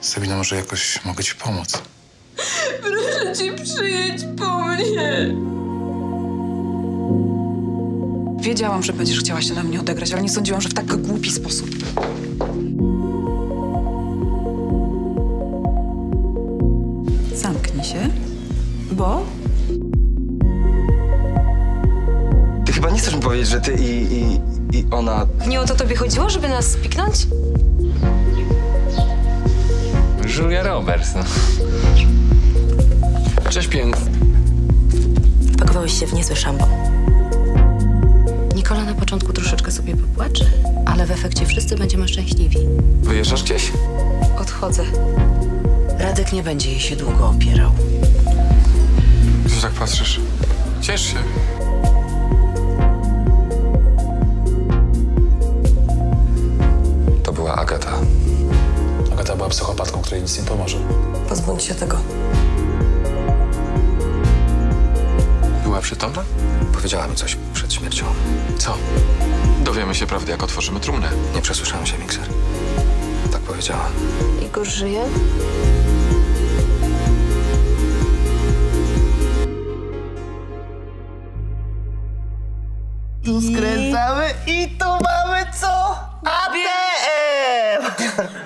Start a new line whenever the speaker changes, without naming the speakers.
Sabina, może jakoś mogę ci pomóc?
Proszę cię, przyjedź po mnie.
Wiedziałam, że będziesz chciała się na mnie odegrać, ale nie sądziłam, że w tak głupi sposób. Zamknij się, bo...
Ty chyba nie chcesz mi powiedzieć, że ty i ona...
Nie o to tobie chodziło, żeby nas spiknąć?
Julia Roberts, no. Cześć, pięk.
Pakowałeś się w niezłe szambo. Nikola na początku troszeczkę sobie popłacze, ale w efekcie wszyscy będziemy szczęśliwi.
Wyjeżdżasz gdzieś?
Odchodzę.
Radek nie będzie jej się długo opierał.
Co tak patrzysz? Ciesz się.
To była Agata.
Agata była psychopatką, której nic nie pomoże.
Pozbądź się tego.
Była przytomna?
Powiedziała mi coś przed śmiercią.
Co? Dowiemy się prawdy, jak otworzymy trumnę.
Nie przesłyszałem się, Mikser. Tak powiedziała.
Igor żyje?
Tu skręcamy i tu mamy co? ATM!